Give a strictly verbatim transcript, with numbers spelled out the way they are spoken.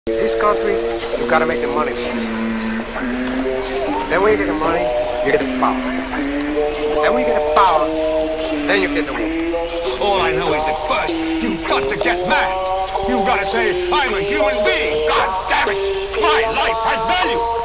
This country, you gotta make the money first. Then when you get the money, you get the power. Then when you get the power, then you get the woman. All I know is that first, you've got to get mad. You've got to say, I'm a human being. God damn it! My life has value.